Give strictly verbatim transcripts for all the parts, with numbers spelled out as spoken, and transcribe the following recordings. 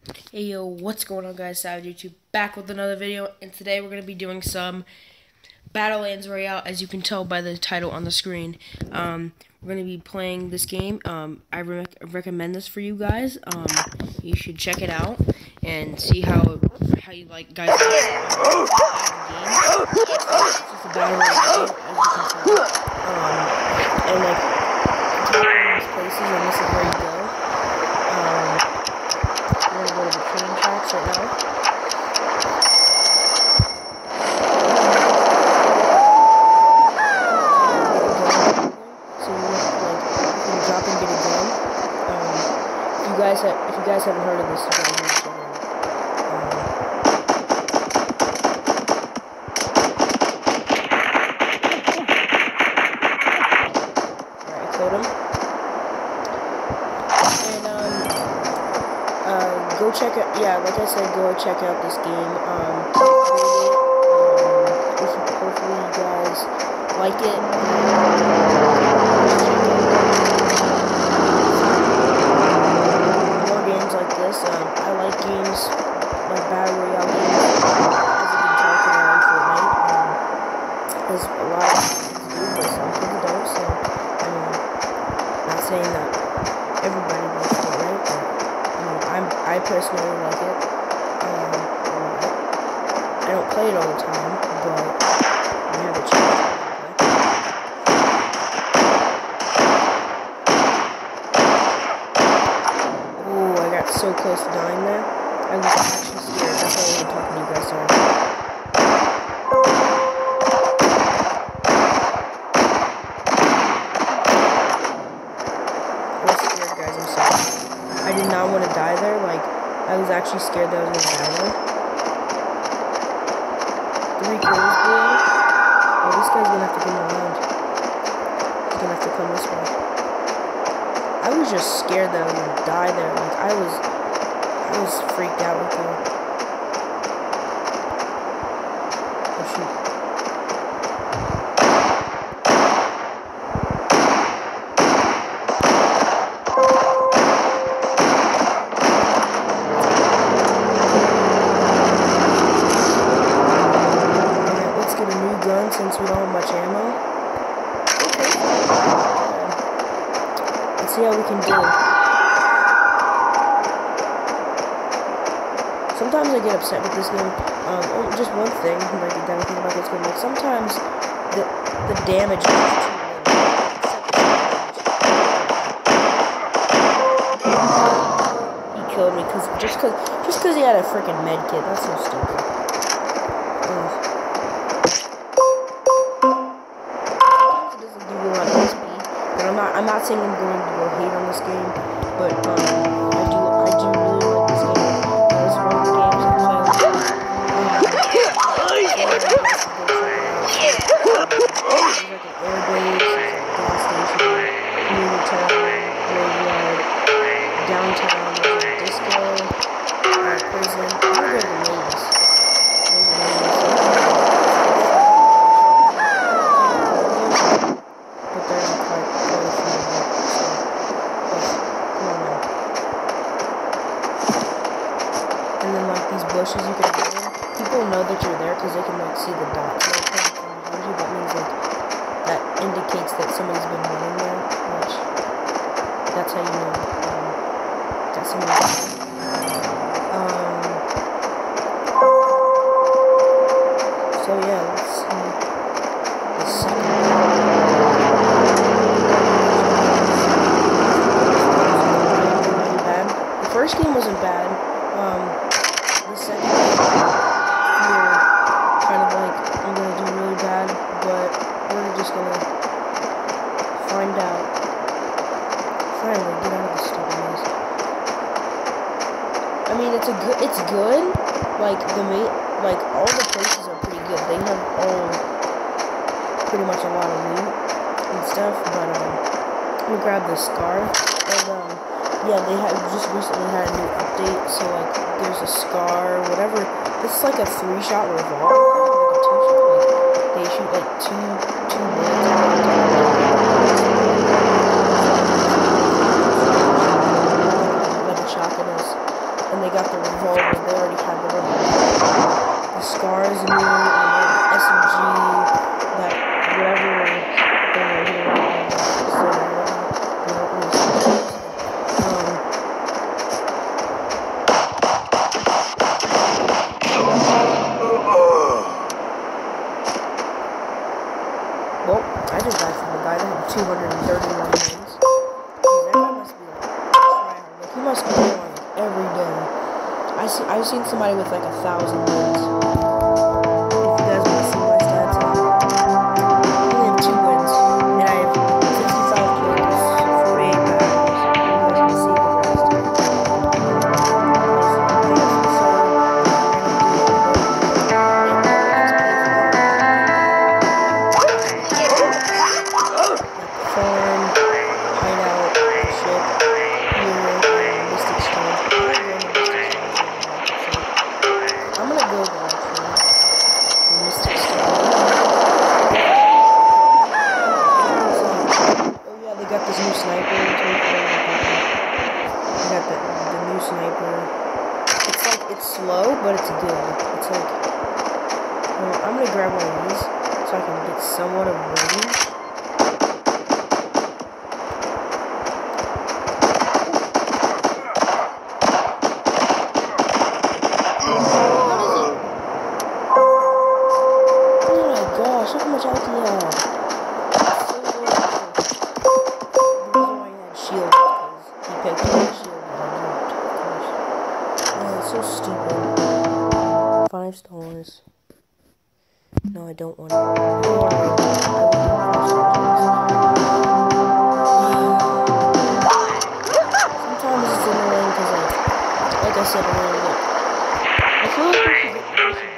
Hey yo, what's going on guys, Savage YouTube, back with another video, and today we're going to be doing some BattleLands Royale, as you can tell by the title on the screen. Um, we're going to be playing this game. Um, I re recommend this for you guys. Um, you should check it out and see how how you like guys like the game. It's just a battle royale, as you can tell. Um, and like, these places, and this is where you go. Um, We're gonna go to the train tracks right now. So you like you can drop and get a gun. Um, if you guys have, if you guys haven't heard of this, you guys need to check it out. Um, Alright, I killed him. Uh, go check out, yeah, like I said, go check out this game. Um, really, um, if you, hopefully you guys like it. More games like this. Um, I like games like Battle Royale games, as you can tell from around Fortnite. Um, there's a lot of things to do, but some people don't, so, I mean, I'm not saying that everybody likes Fortnite, but I'm, I personally like it. Um, I don't play it all the time, but I have a chance to play. Ooh, I got so close to dying there. I was actually scared. That's why I wasn't talking to you guys, sorry. I was scared, guys, I'm sorry. I did not want to die there, like, I was actually scared that I was going to die there. Three kills, boy. Oh, this guy's going to have to come around. He's going to have to come this way. I was just scared that I was going to die there, like, I was, I was freaked out with him. Oh, shoot. Since we don't have much ammo. Okay. Let's see how we can do it. Sometimes I get upset with this game. Um, oh, just one thing, like the damn thing about this game, like sometimes the the damage is too low. He killed me because just because just because he had a freaking med kit. That's so stupid. Ugh. I'm not saying I'm going to go hate on this game, but um, I do I do really like this game. Uh, this is one of the games I play with. Um, there's like an airbase, there's like a gas station, community town, graveyard, downtown, there's a disco, uh, prison. I'm gonna go to the maze. There's a maze. But they're not quite close to me. And then like these bushes you can hide in, people know that you're there because they can like see the dots like behind you. That means like that indicates that somebody's been running there, which that's how you know um, that somebody's there. Um, so yeah, let's see the second one. The first game wasn't bad. Um, the second game, you're kind of like, I'm gonna do really bad, but we're just gonna find out. Finally, get out of this stupid maze. I mean, it's a good, it's good. Like the ma like all the places are pretty good. They have all pretty much a lot of loot and stuff. But um, let me grab this scar and um. Yeah, they have just recently had a new update, so like there's a scar, whatever. This is like a three-shot revolver, like a two-shot. Like they shoot like two two bullets at one time. Like a shotgun is, and they got the revolver. They already have the revolver. The scars in there, and the S M G, that whatever thing right here. So, you know, um, well, I just died from the guy that had two hundred thirty-one wins. That guy must be like tryhard. Like, he must go on like every day. I see, I've seen somebody with like a thousand wins. If you guys want to see my stats, I only have two wins, and I have fifty-five kills, forty-eight battles. You guys can see the rest. Farm, hideout, ship, here, and Mystic Stone. I'm gonna go there actually. Mystic Stone. Oh yeah, they got this new sniper. They got the, the new sniper. It's like, it's slow, but it's good. It's like, well, I'm gonna grab one of these so I can get somewhat of range. Look how much health he had. The reason why he had shield is because he picked up the shield and I dropped, of course. Oh, it's so stupid. Five stars. No, I don't want it. I don't want it. I would do five stars. Sometimes it's annoying because, like, like I said earlier, like, I feel like we should get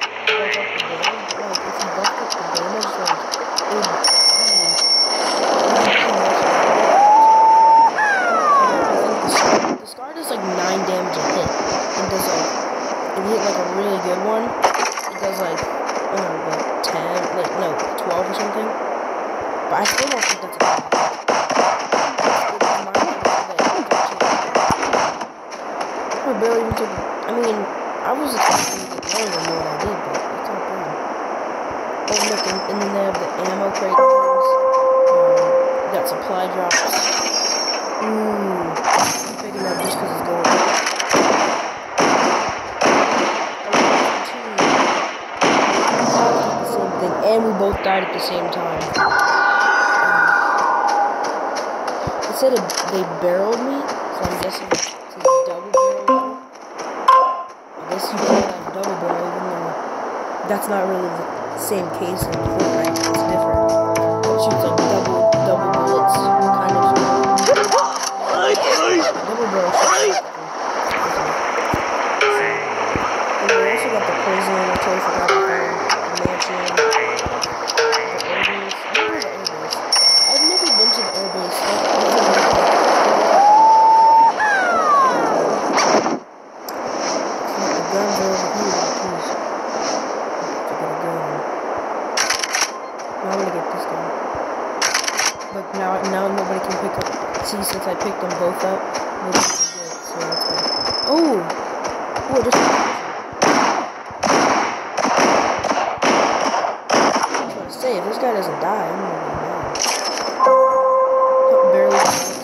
really good one. It does like, I don't know, like ten, like, no, twelve or something. But I still don't think that's a good one. I barely even took, I mean, I was expecting to get more than what I did, but it's not bad. Oh, look, and, and then they have the ammo crate things. Um, got supply drops. Ooh, I'm picking up just because it's going up. And we both died at the same time. It said it, they barreled me, so I'm guessing it says double barrel. I guess you call that double barrel, even though that's not really the same case in Fortnite. It's different. It shoots like double, double bullets, kind of. Double barrel shoots. And we also got the prison, I totally forgot about that. The mansion. But now, now nobody can pick up. See, since I picked them both up, nobody can do it. So that's good. Oh, oh, just. I was gonna say, if this guy doesn't die, I'm gonna be mad. Oh, barely.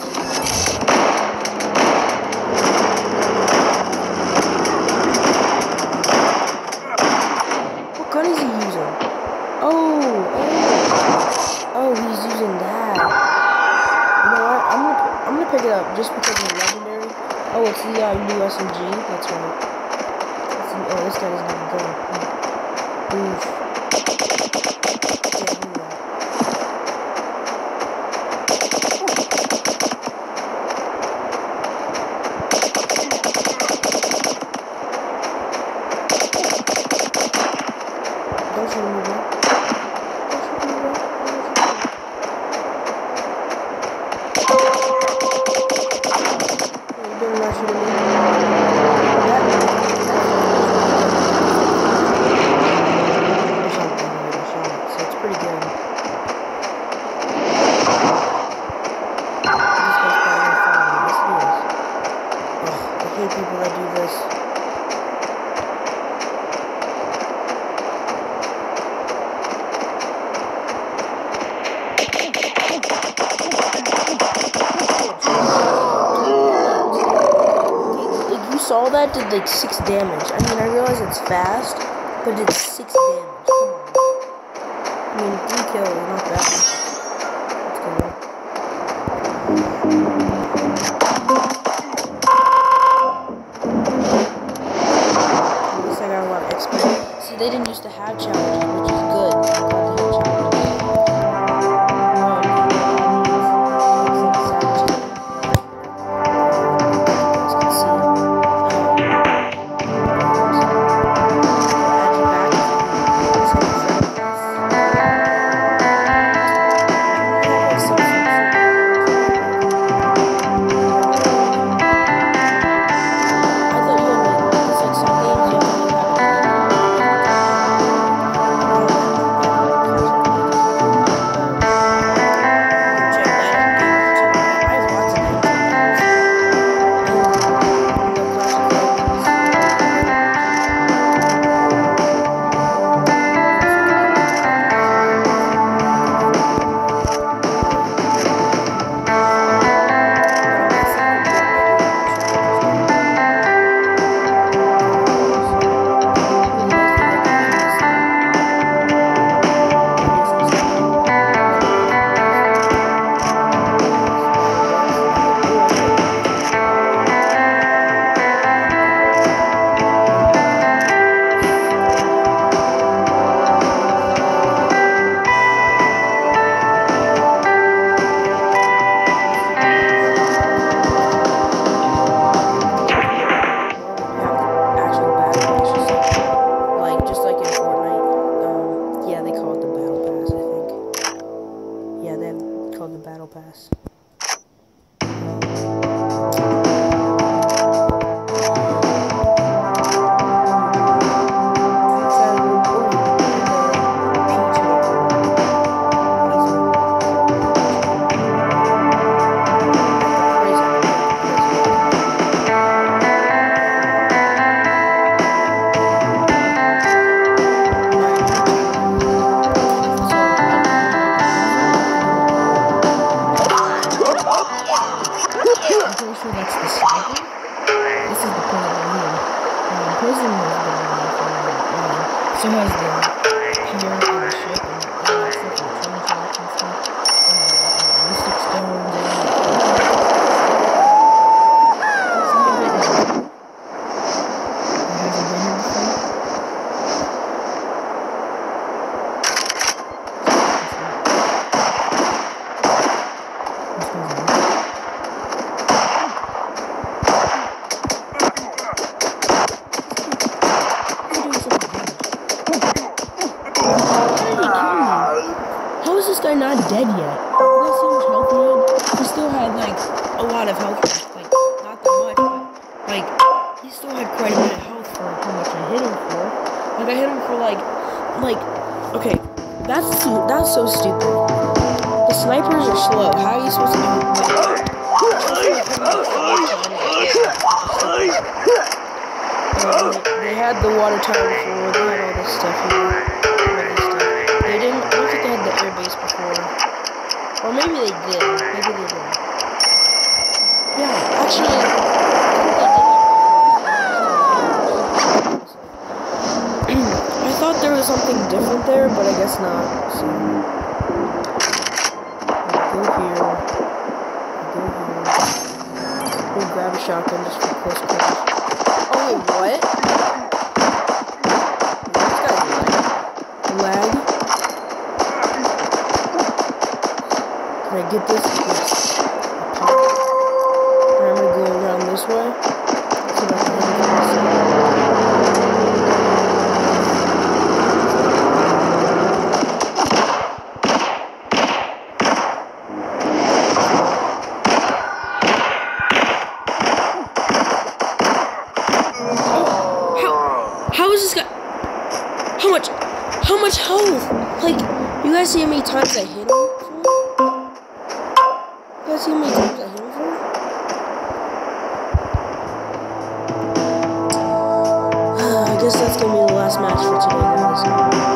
What gun is he using? Oh, oh, oh, he's using that. You know what? I'm gonna, I'm gonna pick it up just because it's legendary. Oh, it's the uh, new S M G. That's right. It's the, oh, this guy doesn't have a gun. Oof. Don't shoot me, bro. Don't shoot me, bro. You better not shoot me. So it's pretty good. This guy's probably gonna follow me. Yes, he is. Ugh, I hate people that do this. saw that did like six damage. I mean, I realize it's fast, but it did six damage. Come on. I mean, three kills, not bad. Let's go. At least I got a lot of X P. See, they didn't used to have challenges, which is good. I'm glad they have challenges. Pass. That's the sniper. This is the prison right here. Um, prison has been around for a while. So has the pier and the ship and all that stuff, and the train tracks and stuff. And the uh, mystic stones and all that. Some of it is new. It hasn't been here before. This goes on. How is this guy not dead yet? You guys see how much health he had? He still had like a lot of health left. Like, not that much, but like he still had quite a bit of health for how much I hit him for. Like I hit him for like like okay, that's that's so stupid. The snipers are slow. How are you supposed to do it? Um, they had the water tower before, they had all this stuff here. They didn't, I don't think they had the air base before. Or maybe they did. Maybe they did. Yeah, actually, I think they did. I thought there was something different there, but I guess not. So, we'll go here. We'll go here. We'll grab a shotgun just for close quarters. Oh wait, what? This guy's lag. Lag. Can I get this? Yes. Alright, I'm gonna go around this way. So that I can hit this. How is this guy? How much? How much health? Like, you guys see how many times I hit him for? You guys see how many times I hit him for? I guess that's gonna be the last match for today, guys.